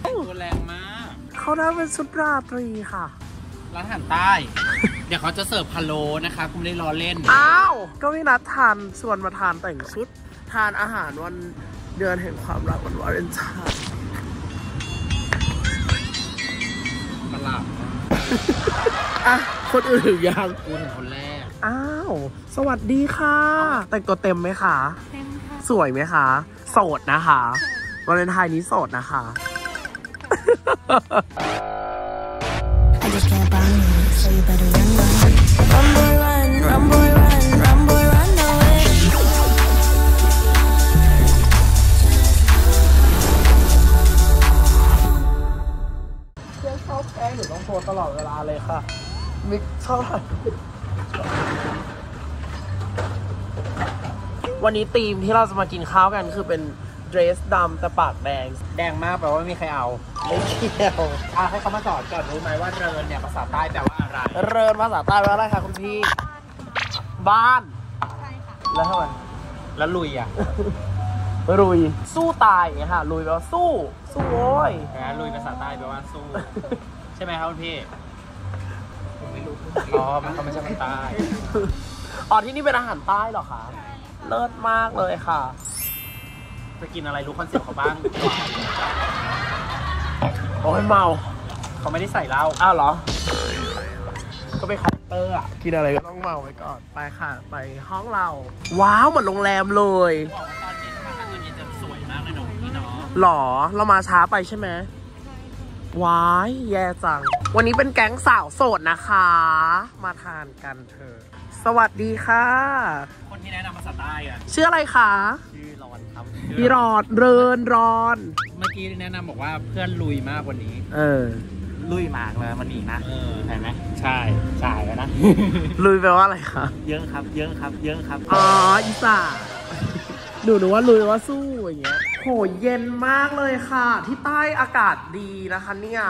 ตัวแรงมากเขาได้เป็นชุดราตรีค่ะร้านอาหารใต้ เดี๋ยวเขาจะเสิร์ฟพะโล้นะคะคุณไม่ได้ล้อเล่นอ้าวก็ไม่นัดทานชวนมาทานแต่งชุดทานอาหารวันเดือนแห่งความรักวันวาเลนไทน์ประหลาดอ่ะคนอื่นถึงยังกูถึงคนแรกอ้าวสวัสดีค่ะแต่งตัวเต็มไหมคะเต็มค่ะสวยไหมคะโสดนะคะวาเลนไทน์นี้โสดนะคะชอบแกล้งหนูต้องโทรตลอดเวลาเลยค่ะมิกชอบวันนี้ธีมที่เราจะมากินข้าวกันคือเป็นเดรสดำแต่ปากแดงแดงมากแปลว่าไม่มีใครเอาไม่เกี่ยวให้เขามาสอนก่อนรู้ไหมว่าเรินเนี่ยภาษาใต้แปลว่าอะไรเรินภาษาใต้แปลว่าอะไรคะคุณพี่บ้านใช่ค่ะแล้วทำไมแล้วลุยอ่ะลุยสู้ตายอย่างเงี้ยค่ะลุยแปลว่าสู้โว้ยลุยภาษาใต้แปลว่าสู้ใช่ไหมครับคุณพี่ผมไม่รู้มันเขาไม่ใช่ภาษาใต้อ๋อที่นี่เป็นอาหารใต้เหรอคะเลิศมากเลยค่ะจะกินอะไรรู้คอนเซ็ปต์เขาบ้างโอ้ยเมาเขาไม่ได้ใส่เหล้าอ้าวเหรอก็เป็นคาแรคเตอร์อ่ะกินอะไรก็ต้องเมาไว้ก่อนไปค่ะไปห้องเราว้าวเหมือนโรงแรมเลยบอกว่าตอนเย็นมาตอนเย็นจะสวยมากเลยน้องพี่เนาะหรอเรามาช้าไปใช่ไหมว้ายแย่จังวันนี้เป็นแก๊งสาวโสดนะคะมาทานกันเถอะสวัสดีค่ะคนที่แนะนำภาษาใต้อ่ะชื่ออะไรคะชื่อรอนครับพี่รอดเรินรอนเมื่อกี้แนะนำบอกว่าเพื่อนลุยมากวันนี้ลุยมากเลยวันนี้นะเห็นไหมใช่แล้วนะลุยแปลว่าอะไรคะเยอะครับอ๋ออีสานดูว่าลุยว่าสู้อย่างเงี้ยโหเย็นมากเลยค่ะที่ใต้อากาศดีนะคะเนี่ย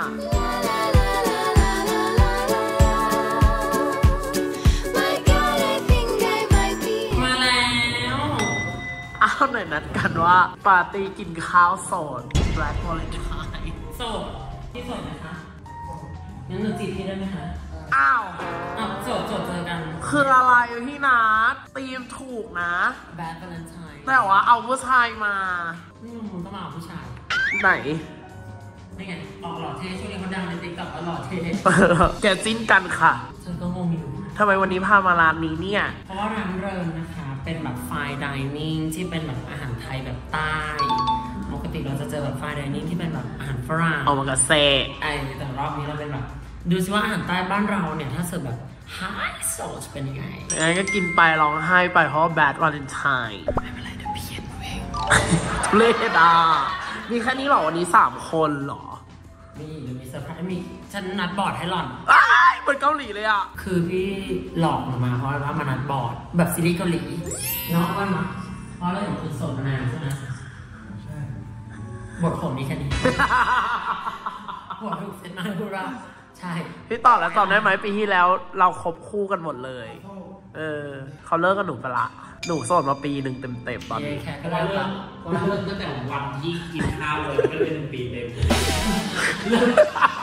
มาแล้วอ้าวหน่อยนัดกันว่าปาร์ตี้กินข้าวโสด Black Valentine โสดพี่โสดไหมคะงั้นหนูจีบพี่ได้ไหมคะอ้าวโสดเจอกันคืออะไรพี่นัดตีมถูกนะ Bad Valentine แต่ว่าเอาผู้ชายมามึงต้องมาเอาผู้ชายไหนนี่ไงออกหล่อเท่ช่วงนี้เขาดังในติ๊กต็อกว่าหล่อเท่แกจิ้นกันค่ะฉันก็งงอยู่ทำไมวันนี้พามาร้านนี้เนี่ยเพราะว่าร้านเริงนะคะเป็นแบบไฟน์ไดนิ่งที่เป็นแบบอาหารไทยแบบใต้ปกติเราจะเจอแบบไฟน์ไดนิ่งที่เป็นแบบอาหารฝรั่งเอามากระเซแต่รอบนี้เราเป็นแบบดูสิว่าอาหารใต้บ้านเราเนี่ยถ้าเสิร์ฟแบบไฮโซจะเป็นยังไงงั้นก็กินไปร้องไห้ไปเพราะ Bad Valentine ไม่เป็นไรเดี๋ยวพี่เขียนเองเลดามีแค่นี้หรอวันนี้3 คนหรอมีเซอร์ไพรส์มีฉันนัดบอร์ดให้หล่อนเหมือนเกาหลีเลยอ่ะคือพี่หลอกมาเพราะว่ามานัดบอร์ดแบบซีรีส์เกาหลีเนาะว่ามั้ยเพราะเราอยู่คุณโสดมานานใช่ไหมใช่บทผมนี้แค่นี้บทถูกเซตมาให้พูดว่าใช่พี่ต่อแล้วจำได้ไหมปีที่แล้วเราคบคู่กันหมดเลยเขาเลิกกันหนูไปละหนูโสดมาปี1เต็มๆตอนนี้แค่ก็เลิกตั้งแต่วันที่กินข้าวเลยก็เลย1 ปีเต็มเลิก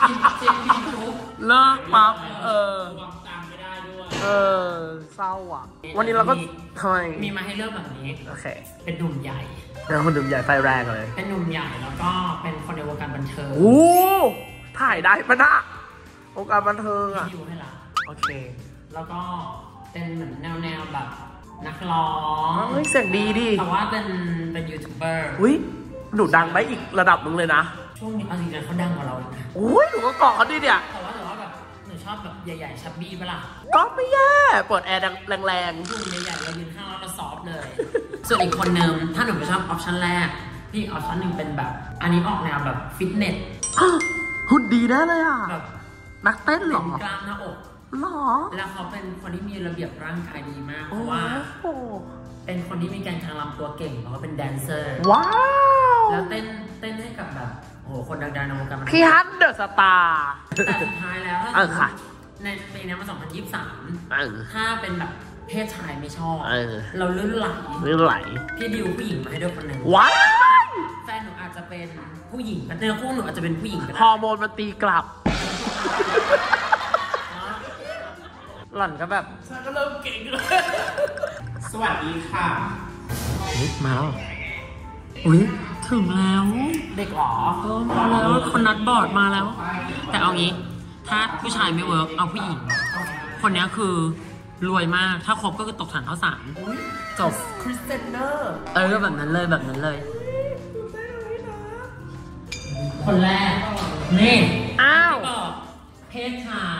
ปั๊บวางตังไม่ได้ด้วยเศร้าอ่ะวันนี้เราก็ทำไมมีมาให้เลือกแบบนี้โอเคเป็นหนุ่มใหญ่คนหนุ่มใหญ่ไฟแรงเลยเป็นหนุ่มใหญ่แล้วก็เป็นคนในวงการบันเทิงโอ้ถ่ายได้ปะนะวงการบันเทิงอ่ะอยู่ให้ละโอเคแล้วก็เป็นเหมือนแนวแบบนักร้องเสียงดีดิแต่ว่าเป็นยูทูบเบอร์หนูดังได้อีกระดับนึงเลยนะช่วงนี้เอาจริงๆเขาดังกว่าเราอีกนะหนูก็เกาะเขาดิเนี่ยแต่ว่าแบบหนูชอบแบบใหญ่ๆชับบี้ปะล่ะก็ไม่แย่เปิดแอร์แรงๆช่วงใหญ่ๆเรายืนข้างแล้วก็ซอฟเลย ส่วนอีกคนนึงถ้าหนูไม่ชอบออปชั่นแรกพี่ออปชั่นหนึ่งเป็นแบบอันนี้ออกแนวแบบฟิตเนสหุ่นดีแน่เลยอ่ะแบบนักเต้นหรอกล้ามหน้าอกหรอแล้วเขาเป็นคนที่มีระเบียบร่างกายดีมากเพราะว่าเป็นคนที่มีการทางลำตัวเก่งเพราะว่าเป็นแดนเซอร์ว้าวแล้วเต้นให้กับแบบโอ้โหคนดังๆในวงการพี่ฮันเดอะสตาร์แต่สุดท้ายแล้วค่ะในปีนี้มา2023ถ้าเป็นแบบเพศชายไม่ชอบเราลื่นไหลพี่ดิวผู้หญิงมาให้ด้วยคนหนึ่งว้าแฟนหนูอาจจะเป็นผู้หญิงเนื้อคู่หนูอาจจะเป็นผู้หญิงฮอร์โมนมันตีกลับหล่อนก็แบบฉันก็เริ่มเก่งเลยสวัสดีค่ะมาอุ้ยถึงแล้วเด็กหรอมาแล้วคนนัดบอร์ดมาแล้วแต่เอางี้ถ้าผู้ชายไม่เวิร์กเอาผู้หญิงคนนี้คือรวยมากถ้าครบก็คือตกถังข้าวสารจบคริสเตนเนอร์แบบนั้นเลยคนแรกนี่อ้าวเพศชาย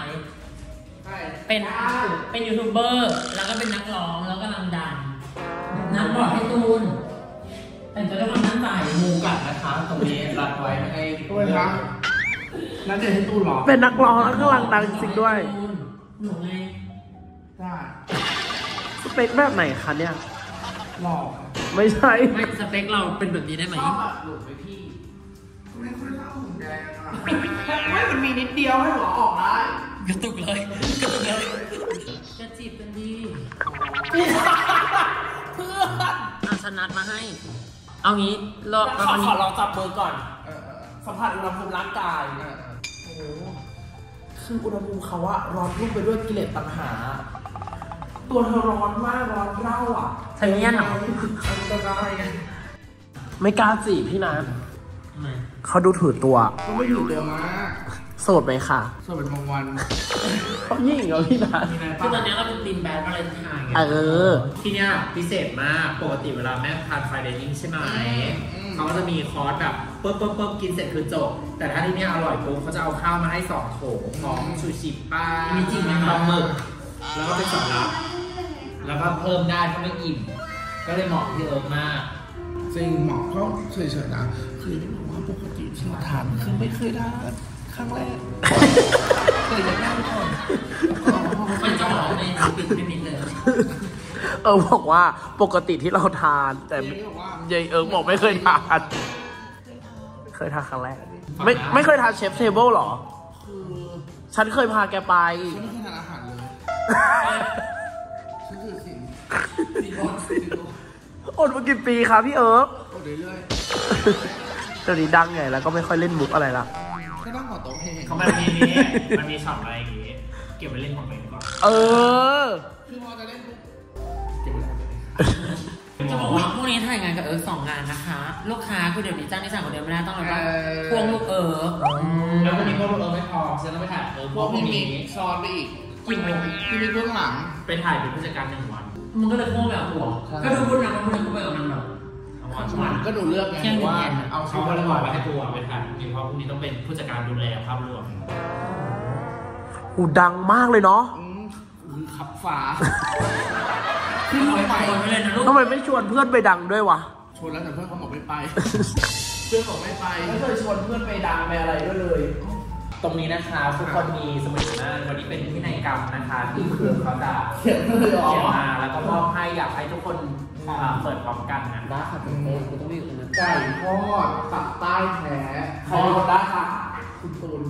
เป็นยูทูบเบอร์แล้วก็เป็นนักร้องแล้วก็กำลังดังนักบอกให้ตูนแต่จะได้ความตั้งใจมูกัดนะคะตรงนี้รัดไว้ไม่ให้ด้วยครับนั่นจะให้ตูนหรอเป็นนักร้องแล้วก็กำลังดังจริงด้วยหนูไงสเปคแบบไหนคะเนี่ยหล่อไม่ใช่ไม่สเปคเราเป็นแบบนี้ได้ไหมชอบแบบหลุดไปพี่ไม่ค่อยเล่าหุ่นแดงอ่ะไม่มันมีนิดเดียวให้หัวออกได้กระตุกเลยจะจีบกันดีเพื่อนฉันนัดมาให้เอางี้ขอลองจับมือก่อนสัมผัสอุณหภูมิร่างกายโอ้คืออุณหภูมิเขาอะร้อนรุ่มไปด้วยกิเลสตัณหาตัวเธอร้อนมากร้อนเร่าอะใช่เงี้ยหรอไม่กล้าจีบพี่นะเขาดูถือตัวก็ไม่ถือตัวมากโสดไหมค่ะโสดเป็นบางวันเขายิ่งเหรอพี่นะคือตอนนี้เราเป็นตีมแบดอะไรทายที่เนี้ยพิเศษมากปกติเวลาแม่ทานไฟเดนิ่งใช่ไหมเขาก็จะมีคอร์สแบบปุ๊บกินเสร็จคือจบแต่ถ้าที่เนี้ยอร่อยปุ๊บเขาจะเอาข้าวมาให้2 โถของชูชิป้ามีจริงไหมปลาหมึกแล้วก็เป็นสำรับแล้วก็เพิ่มได้ถ้าไม่อิ่มก็เลยเหมาะที่มากจริงเหมาะก็เฉยๆนะคือที่บอกว่าปกติที่เราทานคือไม่เคยทานครั้งแรกเคยได้ก่อนมันจะบอกในปิดไม่มิดเลยบอกว่าปกติที่เราทานแต่ยายบอกไม่เคยทานเคยทานครั้งแรกไม่เคยทานเชฟเทเบิลหรอฉันเคยพาแกไปฉันไม่เคยทานอาหารเลยฉันคือสิ่งอดมากี่ปีคะพี่อดเรื่อยๆตอนนี้ดังไงแล้วก็ไม่ค่อยเล่นมุกอะไรละก็นั่งขอโต๊ะเพลงเขามันมีช็อตอะไรอย่างงี้เก็บไว้เล่นของเองก่อนคือพอจะเล่นปุ๊บเก็บไว้จะบอกว่าพวกนี้ถ่ายงานกับ2 งานนะคะลูกค้าคือเดี๋ยวนี้จ้างที่สั่งคนเดียวไม่ได้ต้องอะไรบ้างพวงลูกแล้ววันนี้พวกลูกไม่พอฉันต้องไปถ่ายพวกนี้ซ้อนไปอีกกี่โมงที่มีเบื้องหลังไปถ่ายเป็นผู้จัดการ1 วันมันก็เลยพ่วงแบบหัวก็ดูพูดนะพูดก็ไปกับมันแบบก็ดูเลือกไงว่าเอาเขาก็เลยบอกว่าให้ตัวไปถ่ายเพราะพรุ่งนี้ต้องเป็นผู้จัดการดูแลภาพรวมดังมากเลยเนาะขับฝาขึ้นไปเลยนะลูกทำไมไม่ชวนเพื่อนไปดังด้วยวะชวนแล้วแต่เพื่อนเขาบอกไม่ไปเพื่อนบอกไม่ไปไม่เคยชวนเพื่อนไปดังไปอะไรด้วยเลยตรงนี้นะคะทุกคนมีสมุดหน้าวันนี้เป็นพินัยกรรมนะคะที่เครือเขาจะเขียนมาแล้วก็มอบให้อยากให้ทุกคนเปิดพร้อมกันนะได้ค่ะคุณต้องมีคุณไก่ทอดตับใต้แท้ใครคนได้ค่ะคุณตูนได้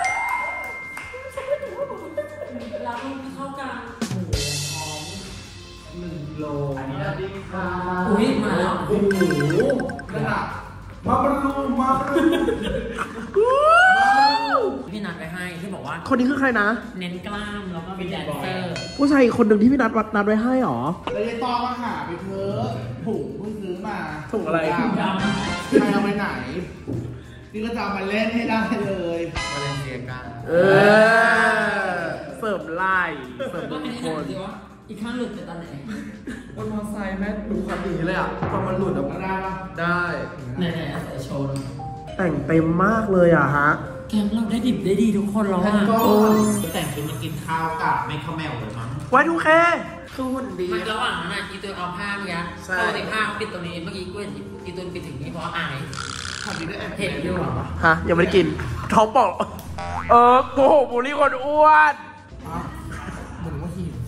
ร้านเข้ากันหมูหอม1 โลอันนี้ดีค่ะอุ้ยมาแล้วโอ้โหขนาดมาบรูพี่นัดไปให้ที่บอกว่าคนนี้คือใครนะเน้นกล้ามแล้วก็เป็นแดนเซอร์ผู้ชายคนหนึ่งที่พี่นัดไว้ให้หรอแล้วยายต้อมาหาไปเถอะถุงเพิ่งซื้อมาถุงอะไรใครเอาไปไหนนี่ก็จะเอามาเล่นให้ได้เลยมาเล่นเสียกันเสิร์ฟไล่เสิร์ฟทุกคนอีกข้างหลุดไปตอนไหนบนมอเตอร์ไซค์แม่ดูความดีเลยอ่ะพอมันหลุดออกมาได้ปะได้ไหนใส่โชว์แต่งเต็มมากเลยอะฮะแกงเราได้ดิบได้ดีทุกคนแล้วอะแต่งชุดมากินข้าวกับไม่ข้าวแมวเลยมั้งไว้ดูแค่คือหุ่นดีมันระหว่างนั้นอีตัวเอาผ้าเมื่อกี้ปกติผ้าปิดตรงนี้เมื่อกี้กูเห็นอีตัวปิดถึงนี้เพราะอายเห็นอยู่หรอฮะยังไม่ได้กินท้องบอกโกหกบุรีคนอ้วนเหมือนว่าหิว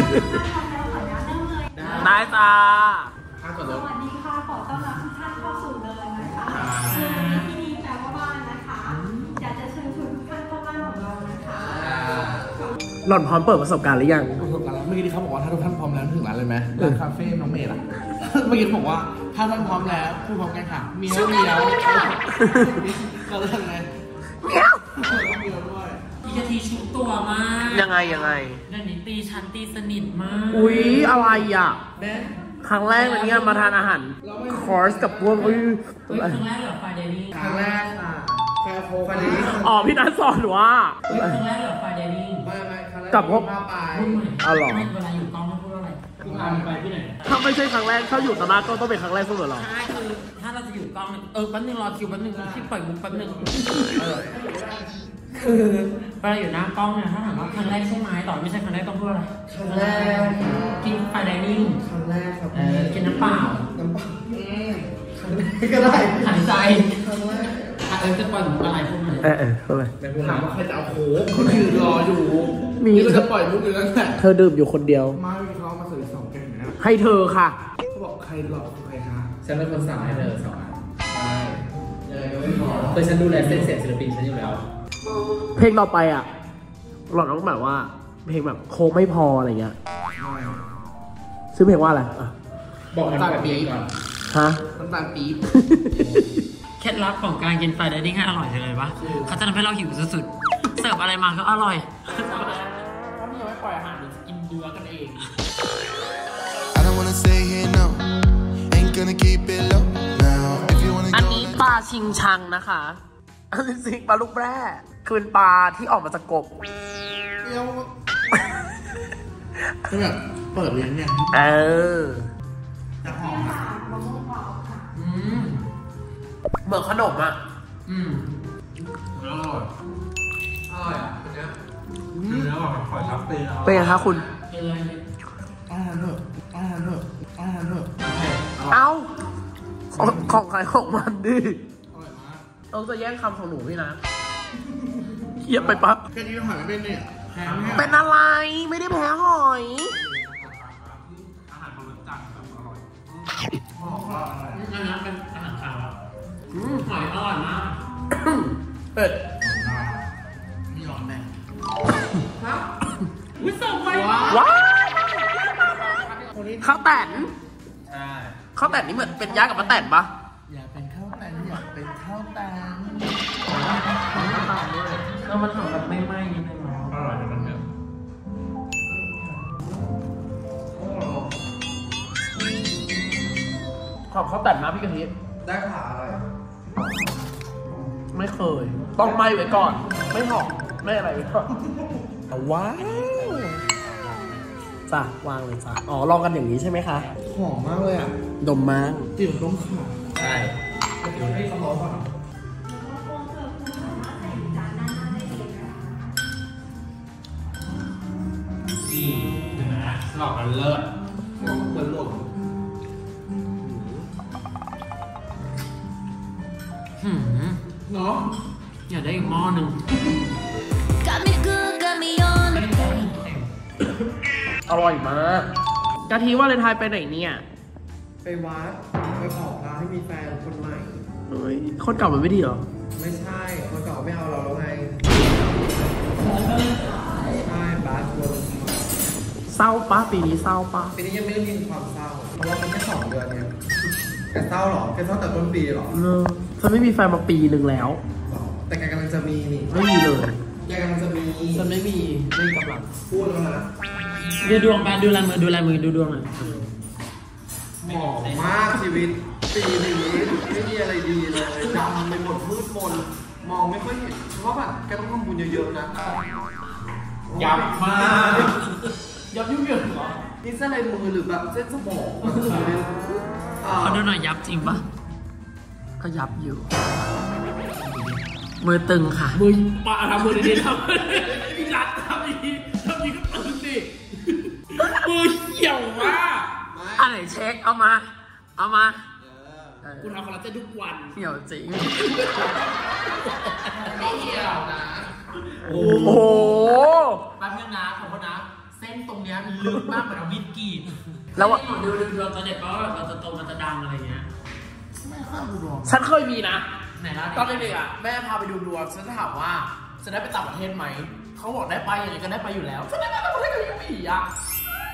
ได้จ้าสวัสดีค่ะขอต้อนรับทุกท่านเข้าสู่เดินนะคะที่นี่แปลว่าบ้านนะคะอยากจะเชิญชวนทุกท่านเข้าบ้านของเรานะคะหล่อนพร้อมเปิดประสบการณ์หรือยังประสบการณ์แล้วมื่อกี้เขาบอกว่าถ้าทุกท่านพร้อมแล้วถึงร้านเลยไหมร้านคาเฟ่น้องเมย์ล่ะ เมื่อกี้บอกว่าถ้าท่านพร้อมแล้วพูดพร้อมกันค่ะเมียวเราเรื่องไงเมียวด้วยพี่กะทิชุบตัวมากยังไงเดี๋ยวนี้ตีชั้นตีสนิทมากอุ๊ยอะไรอ่ะครั้งแรกเลยเนี่ยมาทานอาหารคอร์สกับพวกครั้งแรกเหรอไฟเดลี่ครั้งแรกค่ะแค่โคฟารีอ๋อพี่นัทสอนว่าครั้งแรกเหรอไฟเดลี่ไม่ครั้งแรกกับพวกมาไปอ๋อเหรอเวลาอยู่กองไม่พูดอะไรคุณพาไปที่ไหนถ้าไม่ใช่ครั้งแรกถ้าอยู่ต่อหน้าก็ต้องเป็นครั้งแรกเสมอหรอใช่คือถ้าเราจะอยู่กองแป๊บนึงรอคิวแป๊บนึงที่ปล่อยมุกแป๊บนึงคือเวลาอยู่หน้ากล้องเนี่ยถ้าถามว่าครั้งแรกใช่ไหมต่อไม่ใช่ครั้งแรกต้องพูดอะไรครั้งแรกกินไฟไดนิ่งครั้งแรกครับกินน้ำเปล่าครั้งแรกก็ได้หายใจครั้งแรกจะปล่อยมุกอะไรพวกมันเท่าไหร่ถามว่าใครจะเอาโค้กคนยืนรออยู่มีจะปล่อยมุกอยู่นั่นแหละเธอดื่มอยู่คนเดียวมาเขามาสื่อสองแก้วนะให้เธอค่ะเขาบอกใครหลอกใครคะฉันเป็นคนสั่งให้เธอสองอันใช่ยังไงก็ไม่พอเคยฉันดูแลเส้นเสียงศิลปินฉันอยู่แล้วเพลงต่อไปอ่ะหลอดต้องแบบว่าเพลงแบบโค้งไม่พออะไรเงี้ยซื้อเพลงว่าอะไรบอกมันแบบปีก่อนฮะมันตาลปี๊บเคล็ดลับของการกินไฟไดนิ่งให้อร่อยเลยปะเขาจะทำให้เราหิวสุดๆเสิร์ฟอะไรมาก็อร่อยถ้าพี่ยังไม่ปล่อยอาหารกินเนื้อกันเอง I don't wanna stay here no ain't gonna keep it low now if you wanna go อันนี้ปลาชิงชังนะคะจริงๆปลาลูกแร่คือเป็นปลาที่ออกมาจากกบก็แบบเปิดเลี้ยงเนี่ยจะหอมเหมือนขนมอ่ะอร่อยอันนี้เนื้อแบบหอยทับเต้เป็นไงคะคุณอาหารเถอะเอ้าของใครของมันดิเราจะแย่งคำของหนูพี่นะเคียบไปปั๊บแค่นี้หอยเป็นเนี่ยเป็นอะไรไม่ได้แพ้หอยอาหารบนจานแบบอร่อยอันนี้เป็นอาหารขาวหอยอร่อยมากเป็ดไม่ยอมแม่วิสัยไปว้าวข้าวแต่นใช่ข้าวแต่นนี่เหมือนเป็นย่ากับมะแต่นปะอยากเป็นข้าวแต่นอยากเป็นข้าวแต่นแล้วมันหอมแบบไม่ไหม้นิดนึงอร่อยนะมันเนี่ยขอบข้าวแต่นนะพี่กะทิได้ขาอะไรไม่เคยต้องไหม้ไว้ก่อนไม่หอมไม่อะไรไว้ก่อนว้าวจ้ะวางเลยจ้ะอ๋อลองกันอย่างนี้ใช่ไหมคะหอมมากเลยอ่ะดมมากกลิ่นต้มข่าใช่ให้เขาบอกว่าเห็นไหมหลอกกันเลิศเหมือนหลดเนาะอยากได้อีกหม้อหนึ่งอร่อยมากกะทิว่าเลยทายไปไหนเนี่ยไปวัดไปขอพระให้มีแฟนคนใหม่เฮ้ยคนเก่ามันไม่ดีเหรอไม่ใช่คนเก่าไม่เอาเราแล้วไงใช่บาสคนเศร้าปะปีนี้เศร้าปะปีนี้ยังไม่ได้มีความเศร้าเพราะว่ามันแค่2 เดือนเนี่ยแกเศร้าหรอแกเศร้าแต่ต้นปีหรอฉันไม่มีแฟนมาปีหนึ่งแล้วแต่แกกำลังจะมีนี่ไม่มีเลยแกกำลังจะมีฉันไม่มีกำลังพูดแล้วนะดูดวงไปดูลายมือดูดวงหน่อยหมองมากชีวิตปีนี้ไม่มีอะไรดีเลยดำไปหมดมืดมนมองไม่ค่อยเห็นเพราะแบบแกต้องทำบุญเยอะๆนะยับมากยับยุ่งเหยิงเหรอนี่เส้นอะไรมือหรือแบบเส้นสมองเขาดูหน่อยยับจริงปะก็ยับอยู่มือตึงค่ะมือปะทำมือดีๆทำพี่รัดทำดีก็ตึงดิมือเหี่ยวมากอะไรเช็คเอามาคุณทำคอลลาเจนทุกวันเหี่ยวจริงไม่เหี่ยวนะโอ้โหแป๊บนึงนะขอโทษนะเส้นตรงเนี้ยมันลึกมากเหมือนวิดกีดแล้วว่าดูตอนเด็กเพราะว่าเราจะโตมันจะดังอะไรเงี้ยฉันเคยมีนะไหนล่ะตอนเด็กๆอ่ะแม่พาไปดูดวงฉันถามว่าจะได้ไปต่างประเทศไหมเขาบอกได้ไปอย่างไรก็ได้ไปอยู่แล้วฉันได้ไปต่างประเทศกับพี่อ่ะ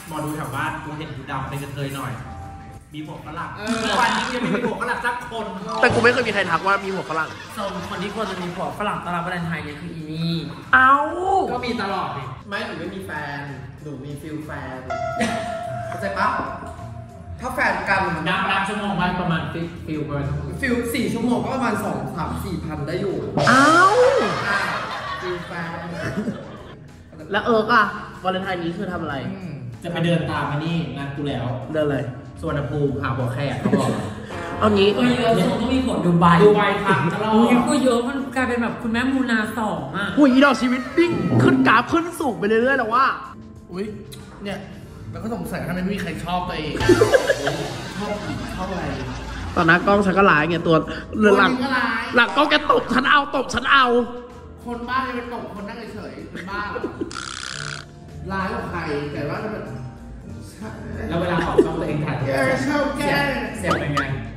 หมอดูแถวบ้านกูเห็นกูดำเป็นกระเทยหน่อยมีหัวฝรั่งวันนี้ยังไม่มีหัวฝรั่งสักคนแต่กูไม่เคยมีใครทักว่ามีหัวฝรั่งส่งคนที่ควรจะมีผัวฝรั่งตอนรับวาเลนไทน์เนี่ยคืออีนี่เอ้าก็มีตลอดดิไม่หนูไม่มีแฟน หนูมีฟิลแฟน เข้าใจปะถ้าแฟนกันมันนับชั่วโมงมันประมาณฟิลประมาณฟิล4 ชั่วโมงก็ประมาณ2, 3, 4 พันได้อยู่เอ้าฟิลแฟนแล้วอะวาเลนไทน์นี้คือทำอะไรจะไปเดินตามมานี่งานกูแล้วเดินเลยสวนภูมิหาหัวแขกเขาบอกเอางี้เออส่งต้องมีผัวดูไบดูใบผักตลอดอุ้ยก็เยอะมันกลายเป็นแบบคุณแม่มูนา2อ่ะหุยอีดอกชีวิตดิ้งขึ้นกราฟขึ้นสูงไปเรื่อยๆแล้วว่าอุ้ยเนี่ยแล้วก็สงสัยทำไมไม่มีใครชอบตัวเองชอบอะไรตอนหน้ากล้องฉันก็ร้ายไงตัวหลังหลังกล้องแกตบฉันเอาตบฉันเอาคนบ้าจะเป็นตกคนนั่งเฉยๆเป็นบ้าเหรอร้ายกว่าใครแต่ว่าถ้าแบบแล้วเวลาขอชอบตัวเองถ่ายชอบแกล้งเสียงเป็นไง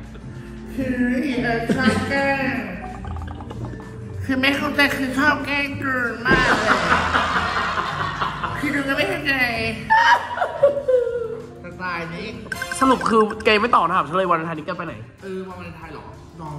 ชอบแกล้งคือไม่เข้าใจคือชอบแกล้งเกินมากเลยคือดูก็ไม่เข้าใจสไตล์นี้สรุปคือเกย์ไม่ตอบถามฉันเลยวันไทน์นี้แกไปไหนวันวาเลนไทน์เหรอนอน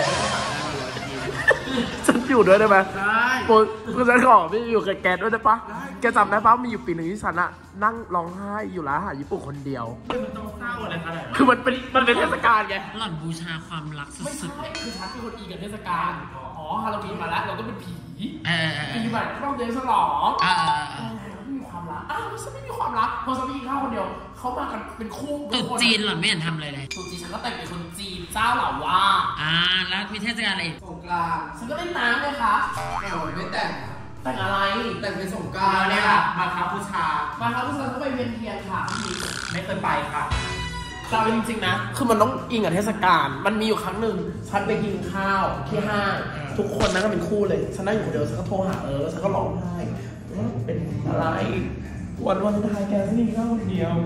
ฉันอยู่ด้วยได้ไหมได้โอ้ยคือฉันขอพี่อยู่กับแกด้วยได้ปะแกจำได้ปะมีอยู่ปีหนึ่งที่ฉันอะนั่งร้องไห้อยู่ร้านอาหารญี่ปุ่นคนเดียวมันต้องเศร้าอะไรขนาดนั้นคือมันเป็นเทศกาลไงหล่อนบูชาความรักสุดคือฉันเป็นคนอีกับเทศกาล อ๋อฮาโลวีนมาแล้วเราก็เป็นผีๆเออปีใหม่ก็ต้องเดินฉลอง ไม่มีความรัก อ้าวฉันไม่มีความรักพอฉันไปกินข้าวคนเดียว เขามากันเป็นคู่ตุ๊ดจีนหล่อนไม่เห็นทำอะไรเลยตุ๊ดจีนฉันก็แต่งเป็นคนจีนเจ้าเหล่าว่าแล้วมีเทศกาลอะไรอีกสงกรานต์ฉันก็เล่นน้ำเลยค่ะแต่ผมไม่แต่งแต่งอะไรแต่งเป็นสงกแล้รานต์วเนี่ยมาครับผู้ชามาครับผู้ชายก็ไปเวียนเทียนค่ะพี่ไม่เคยไปค่ะเราจริงๆนะ คือมันต้องอิงกับเทศกาล มันมีอยู่ครั้งหนึ่งฉันไปกินข้าวที่ห้าง ทุกคนนั่งกันเป็นคู่เลย ฉันนั่งอยู่คนเดียวฉันก็โทรหาแล้วฉันก็ร้องไห้เป็นอะไร วันไทยแกไม่กินข้าวคนเดียว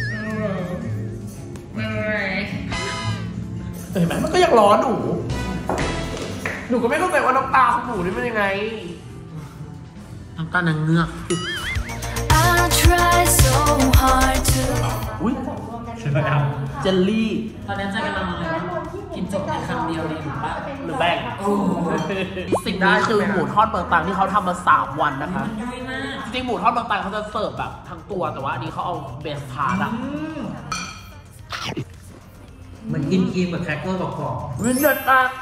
เห็นไหมมันก็ยังร้อนหนูก็ไม่เข้าใจว่าน้ำตาของหนูนี่มันยังไงน้ำตาลนางเงือก I try so hard to อุ้ยใช่ไหมครับเจลลี่ตอนนี้ใจกำลังเลยว่ากินจบในคำเดียวดีหรือเปล่าหรือแบ่งสิ่งนี้คือหมูทอดเมืองตรังที่เขาทำมา3 วันนะคะมันยุ่ยมากจริงๆหมูทอดเมืองตรังเขาจะเสิร์ฟแบบทั้งตัวแต่ว่าอันนี้เขาเอาเบสพาร์ทอะเหมือนกินครีมกับแครกเกอร์กรอบมันเด็ดมาก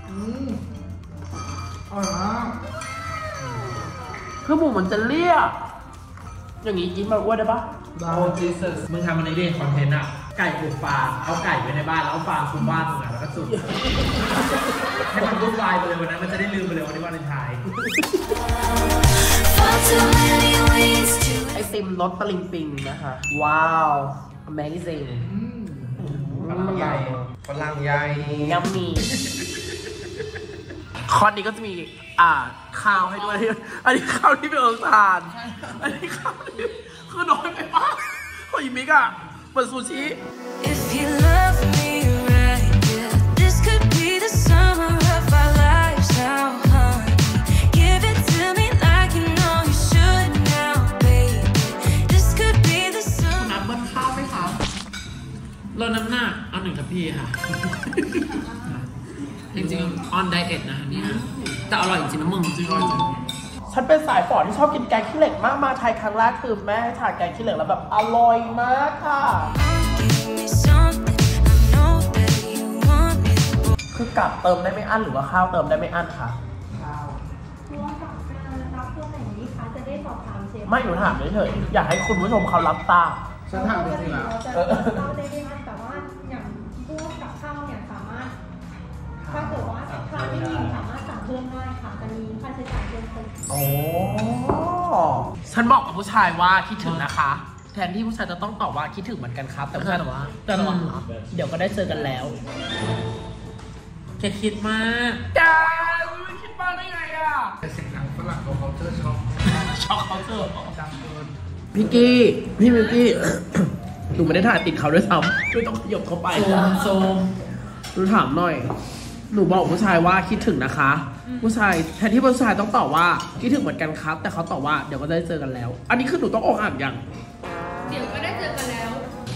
อร่อยมากคือหมูมันจะเลี่ยอย่างนี้กินมาอ้วนได้ปะๆโอ้จีซัสมึงทำอะไรดิคอนเทนต์อะไก่อบฟางเอาไก่ไว้ในบ้านแล้วเอาฟางคุมบ้านมึงอะแล้วก็จุด ให้มันวุ่นวายไปเลยวันนั้นมันจะได้ลืมไปเลยวันที่วาเลนไทน์ fall too many ways to ไอติมรสตะลิงปิงนะคะ ว้าว amazing ฝรั่งใหญ่ฝรั่งใหญ่ยัมมี่คอนนี้ก็จะมีข้าวให้ด้วย อันนี้ข้าวที่เป็นเอิร์กทาน อันนี้ข้าวที่คือน้อยไปมากโอ้ยมิกอะเปิดซูชิ if you love me right yeah this could be the summer of our lives now honey give it to me like you know you should now baby this could be the summer น้ำมันข้าวไหมคะลดน้ำหนักเอา1 ทัพพีค่ะ จริงๆ on diet นะนี่นะแต่อร่อยจริงๆนะมึงจริงฉันเป็นสายฝอที่ชอบกินแกงขี้เหล็กมากมาไทยครั้งแรกคือแม่ให้ทานแกงขี้เหล็กแล้วแบบอร่อยมากค่ะ give me something I know that you want me คือกลับเติมได้ไม่อั้นหรือว่าข้าวเติมได้ไม่อั้นคะตัวกับการรับตัวไหนนี้คะจะได้สอบถามเชฟไม่หนูถามเฉยๆอยากให้คุณผู้ชมเขารับตาฉันถามจริงๆแล้วเราได้ไหมแต่ว่าอย่างพวกกับข้าวเนี่ยสามารถถ้าเกิดว่าทานไม่ดีสามารถสั่งเพิ่มได้ค่ะจะมีค่าใช้จ่ายเพิ่มเติมโอ้ฉันบอกกับผู้ชายว่าคิดถึงนะคะ แทนที่ผู้ชายจะต้องตอบว่าคิดถึงเหมือนกันครับ แต่ผู้ชายตอบว่าเดี๋ยวก็ได้เจอกันแล้วแกคิดมากแกไม่คิดบ้างได้ไงอ่ะแต่เสียงดังฝรั่งเขาเจอช็อกช็อกเขาเจอดังเกินพี่กี้พี่มิวกี้ หนูไม่ได้ถ่ายติดเขาด้วยซ้ำไม่ต้องขยบเข้าไปโซมหนูถามหน่อย หนูบอกผู้ชายว่าคิดถึงนะคะ ผู้ชายแทนที่ผู้ชายต้องตอบว่าคิดถึงเหมือนกันครับ แต่เขาตอบว่าเดี๋ยวก็ได้เจอกันแล้ว อันนี้คือหนูต้องอกหักยังเดี๋ยวก็ได้เจ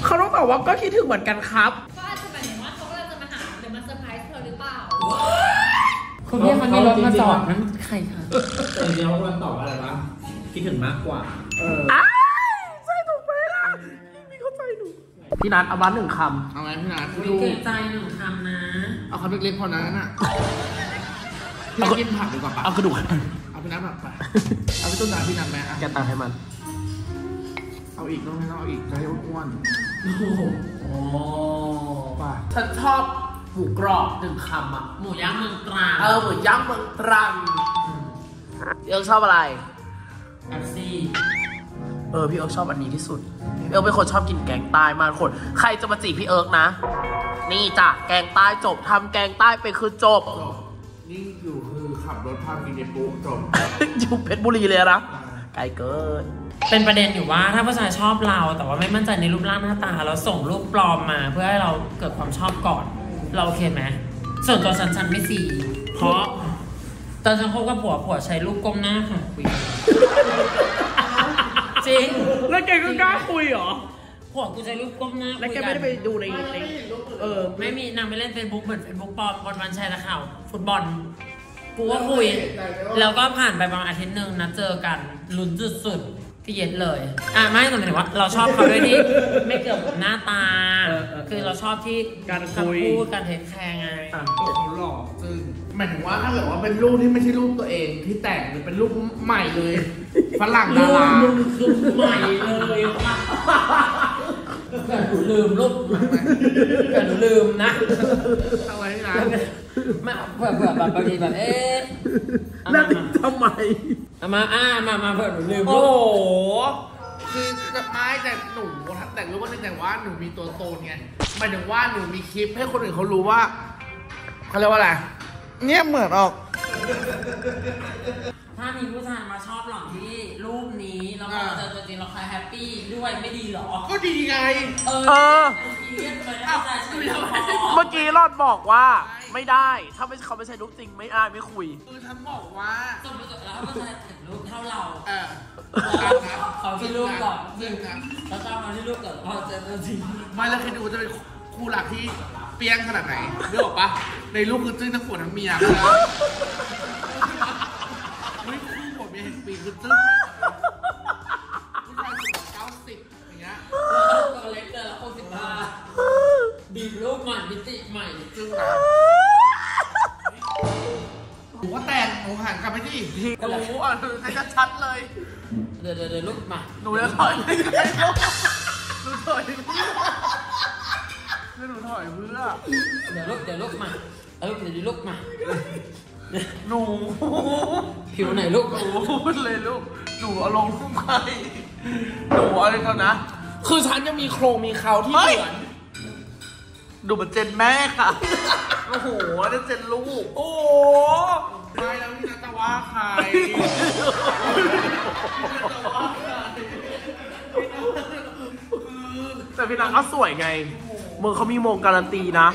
เขาต้องตอบว่าก็คิดถึงเหมือนกันครับก็อาจจะหมายถึงว่าเขากำลังจะมาหาหรือมาเซอร์ไพรส์เธอหรือเปล่าคุณพี่เขามีรถมาจอดนั้นใครคะแต่จริงๆเขาควรตอบว่าอะไรวะคิดถึงมากกว่าอ้าวใช่ถูกไหมล่ะพี่เข้าใจหนูพี่นัทเอาบ้านหนึ่งคเอาไงพี่นัทเกรงใจหนึ่งคำนะเอาคำเล็กๆพอนั้นน่ะพี่นัทกินผักดีกว่าำปะเอากระดูกเอาพี่นัทผักไปเอาพี่ต้นน้ำพี่นัทไหมอ่ะแกตังให้มันเอาอีกต้องเอาอีกจะให้อ้วนโอ้โหๆป่ะฉันชอบหมูกรอบหนึ่งคำอ่ะหมูย่างเมืองตราดหมูย่างเมืองตรังพี่เอิร์กชอบอะไรแอปซี่พี่เอิร์กชอบอันนี้ที่สุดพี่เอิร์กเป็นคนชอบกินแกงใต้มากคนใครจะมาจีบพี่เอิร์กนะ นี่จ้ะแกงใต้จบทำแกงใต้ไปคือจบนี่อยู่คือขับรถพากินในปุ๊จบอยู่เพชรบุรีเลยนะไกลเกินเป็นประเด็นอยู่ว่าถ้าผู้ชายชอบเราแต่ว่าไม่มั่นใจในรูปร่างหน้าตาเราส่งรูปปลอมมาเพื่อให้เราเกิดความชอบก่อน เราโอเคไหมส่วนตัวฉันไม่สีเพราะตอนฉันคบกับผัวใช้รูปก้มหน้าค่ะคุยจริงแล้วแกก็กล้าคุยเหรอผัวกูใช้รูปก้มหน้าแล้วคุยแกกัไม่นได้ไปดูในไม่มีนางไปเล่นเฟซบุ๊กเหมือนเฟซบุ๊กปลอมวันแชร์ข่าวฟุตบอลกูก็คุย แล้วก็ผ่านไปประมาณอาทิตย์หนึ่งนะเจอกันลุ้นสุดๆพี่เย็ดเลยไม่แต่หมายถึงว่าเราชอบเขาด้วยที่ไม่เกี่ยวกับหน้าตา คือเราชอบที่การคุยคำพูดการเทคแคร์ไงตัวเขาหล่อซึ่งหมายถึงว่าถ้าเกิดว่าเป็นรูปที่ไม่ใช่รูปตัวเองที่แต่งหรือเป็นรูปใหม่เลยฝรั่งดารามึงคือใหม่เลยค่ะเกิดหนูลืมรูปเกิดหนูลืมนะเอาไว้ที่ร้านไม่เผื่อแบบบางทีแบบแล้วนี่ทำไมมาเผื่อหนูลืมโอ้โหคือไม่แต่หนูแต่งรูปก็จริงแต่ว่าหนูมีตัวตนไงหมายถึงว่าหนูมีคลิปให้คนอื่นเขารู้ว่าเขาเรียกว่าอะไรเนี่ยเหมือนออกถ้ามีผู้ชายมาชอบหล่อนที่รูปนี้แล้วพอเจอตัวจริงเราใครแฮปปี้ด้วยไม่ดีหรอก็ดีไงเมื่อกี้รอดบอกว่าไม่ได้ถ้าเขาไม่ใช่รูปจริงไม่ไม่คุยคือฉันบอกว่าจบแล้วผู้ชายถึงรูปเท่าเราเขาที่รูปก่อนซึ่งนะแล้วก็มาที่รูปก่อนพอเจอตัวจริงไม่แล้วเคยดูจะเป็นคู่รักที่เปี้ยงขนาดไหนนึกออกปะในรูปคือจึ้งทั้งผัวทั้งเมียเลยนะไม่คู่ผัวเมียแห่งปีคือจึ้งผู้ชายสูง90อย่างเงี้ยตัวเล็กเกินละ65บีบรูปใหม่มิติใหม่จึ้งนะหนูว่าแต่งหนูหันกลับไปที่หนูอ่ะให้ชัดๆเลยเดี๋ยวรูปใหม่หนูจะถอยหนูถอยเพื่อหนูถอยเพื่อเดี๋ยวรูปใหม่เดี๋ยวรูปใหม่หนูผิวไหนรูปหนูพูดเลยลูกหนูเอาลงรูปใครหนูอะไรกันนะคือฉันจะมีโครงมีเขาที่เหมือนดูเหมือนเจนแม่ค่ะโอ้โหนั่นเจนลูกโอ้โหไม่แล้วพี่นัทจะว่าใครแต่พี่นางก็สวยไงมึงเขามีโมงการันตีนะ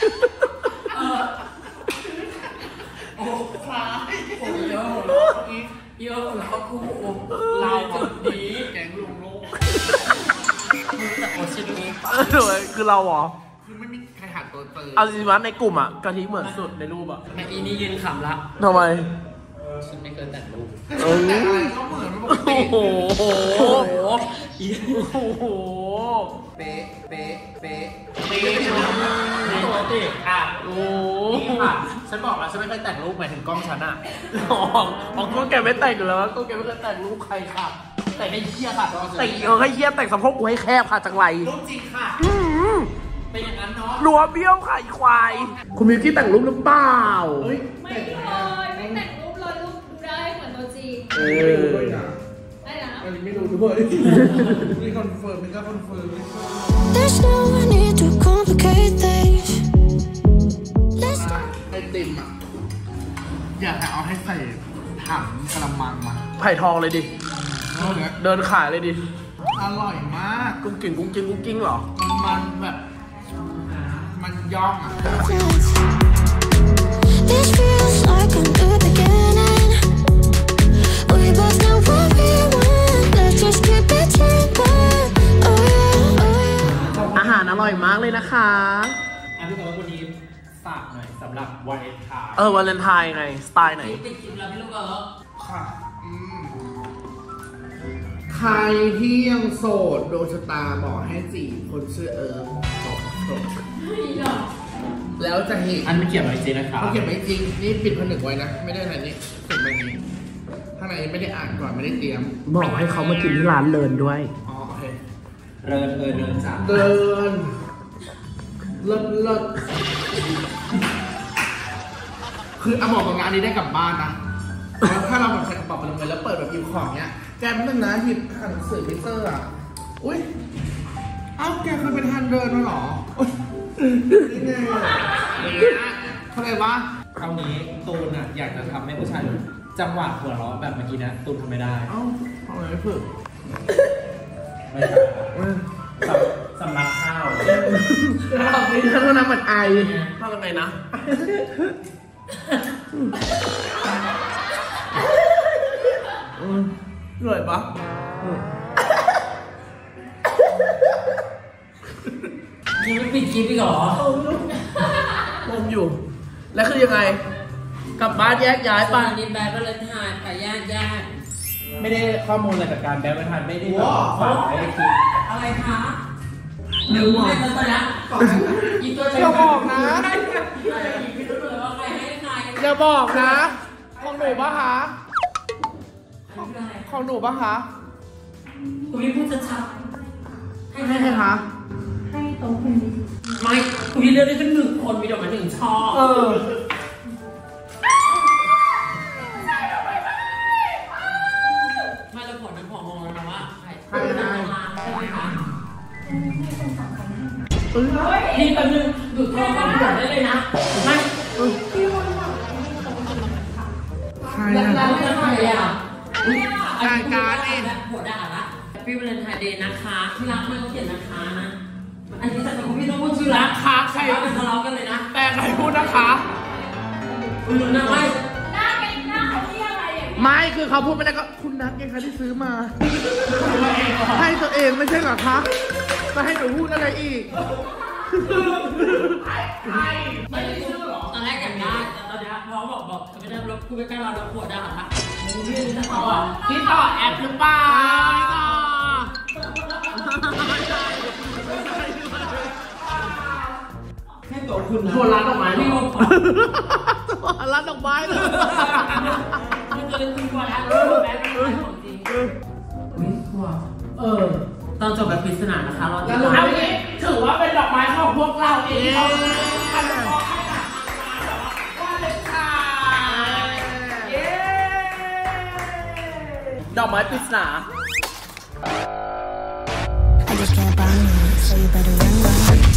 โอ้คล้ายโอ้เยอะเยอะแล้วกูลายจุดนี้แกงลุงโลกแต่โอชิมิคือเราเหรอคือไม่มีใครหันตัวเจอเอาจริงๆว่าในกลุ่มอ่ะกะทิเหมือนสุดในรูปอ่ะแม่อีนี่ยืนขำละทำไมฉันไม่เคยแต่งรูปแต่อะไรก็เหมือนปกติโอ้โหโอ้โหเป๊ะเป๊ะเป๊ะปกติอ่ะโอ้นี่ค่ะฉันบอกแล้วฉันไม่เคยแต่งรูปหมายถึงกล้องฉันอ่ะของก็แกไม่แต่งอยู่แล้วก็แกไม่เคยแต่งรูปใครค่ะแต่งให้เหี้ยค่ะแต่งให้เยี่ยแต่งสะโพกกูให้แคบค่ะจังไรรูปจริงค่ะ เป็นอย่างนั้นเนาะรัวเบี้ยวค่ะอีควาย คุณมิวกี้แต่งรูปหรือเปล่าไม่เลยไม่แต่งรูปเลยรูปดูได้เหมือนตัวจริงได้นะอันนี้ไม่รู้ด้วยมีคอนเฟิร์มมีก็คอนเฟิร์ม There's no need to complicate things. Let's ไอติมอ่ะอยากให้เอาให้ใส่ถังกระมังมาไผ่ทองเลยดิ เดินขายเลยดิอร่อยมากกุ้งกิ่งกุ้งกิ้งกุ้งกิ้งเหรอมันแบบมันย่องอ่ะ dance. This feels like a new beginning. We both know what we want. Let's just keep it simple. Oh yeah, oh yeah. วันเลนไทน์วาเลนไทน์ไง สไตล์ไหนปิดคลิปแล้วพี่ลูกเอิร์กค่ะใครที่ยังโสดดวงชะตาบอกให้จีบคนชื่อจบแล้วจะเห็นอันไม่เกี่ยวกับจริงนะคะเขาเก็บไว้จริง นี่ปิดผนึกไว้นะ ไม่ได้อะไรนี่เก็บไว้นี้ข้างในไม่ได้อ่านก่อนไม่ได้เตรียมบอกให้เขามากินที่ร้านเลินด้วยอ๋อโอเคเดินจ้าเดินเลิศคือเอาบอกกับงานนี้ได้กลับบ้านนะแล้วถ้าเราแบบใส่กระเป๋าไปลงไปแล้วเปิดแบบหยิบของเนี้ย แกมันนึงนะหยิบหนังสือมิเตอร์อ่ะ อุ้ยเอ้าแกเคยเป็นทานเดินมาหรออุ๊ยนี่ไงอย่างเงี้ยเท่าไหร่วะคราวนี้ตูนอ่ะอยากจะทำให้ผู้ชายจังหวะหัวเราะแบบเมื่อกี้นะตูนทำไม่ได้เอ้าเอาอะไรไม่ฝึกไม่ใช่สำลักข้าวรอบนี้ถ้าต้องน้ำมันไอทำยังไงนะเหนื่อยปะยังไม่ปิดคลิปอีกเหรอลมอยู่ แล้วคือยังไง กลับบ้านแยกย้ายตไปอนนี้แบดก็เลยถ่ายไปญาติไม่ได้ข้อมูลอะไรจากการแบงค์ไม่ทันไม่ได้ฝากไม่ได้คิดอะไรคะเดี๋ยวบอกไม่ตัวนะอีตัวอย่าบอกนะพี่ลูกเอิร์กว่าใครให้ใครอย่าบอกนะ ของหนูปะคะของหนูปะคะคุณพี่พูดชัดๆให้คะให้โต๊ะคุณดีไม่คุณพี่เลือกได้แค่1 คนมีดอกไม้1 ช่อ ไม่แล้วผลนั้นผมมองแล้วนะว่าใครได้ใช่ไหมคะให้คนสั่งไปให้นี่แป๊บนึงหยุดโทรศัพท์ได้เลยนะไม่พี่วันหลังให้โต๊ะคุณดีค่ะใครแล้วอะจะทำอะไรอ่ะการเองหัวด่าละพี่วาเลนไทน์เดย์นะคะที่รักไม่ต้องเขียนนะคะนะอันนี้จะเป็นคุณพี่ต้องพูดชื่อรักค่ะใครเป็นทะเลาะกันเลยนะแต่ใครพูดนะคะนะไม่ไม่คือเขาพูดไม่ได้ก็คุณนัทไงคะที่ซื้อมา ให้ตัวเองไม่ใช่เหรอคะจะให้หนูพูดอะไรอีกไม่ได้ชื่อหรอตอนแรกอยากได้แต่ตอนนี้พอบอกจะไม่ได้รถกูไม่กล้ารอรถหัวด่าละพี่ต่อแอปหรือเปล่าแค่ตัวคุณนะโทรร้านดอกไม้ไม่รู้ร้านดอกไม้เลยมันจะเป็นคุณกว่าแล้วแบงค์เป็นของจริงอุ้ยกลัวตอนจบแบบปริศนานะคะเราจะเอาอย่างนี้ถือว่าเป็นดอกไม้ของพวกเราเองเขาทำให้ว่าเลยค่ะดอกไม้ปริศนา I just can't buy me, so you better run.